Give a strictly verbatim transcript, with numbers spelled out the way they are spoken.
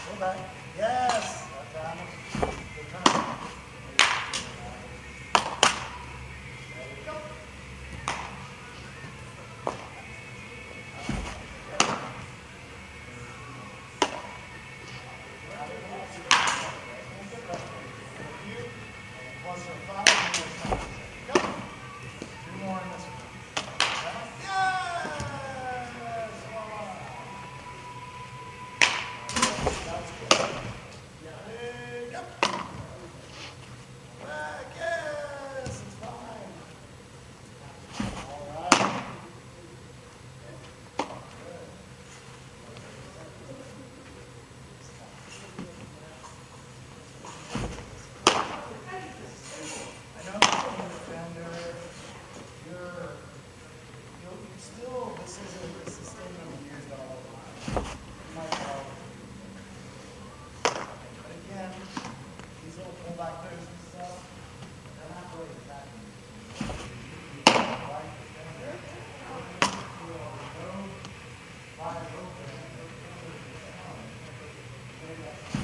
Go back. Yes. Good time. Good time. Plus your five, and your Go. Two more in this one. Yes! That's good. Hey, go. Back, yes! It's fine. All right. I know you're a defender. You're, you'll, you still, this isn't a sustainable years all the time. You might know. But again, these little pullback moves and stuff, they're not really attacking you. Right defender. You will go wide open.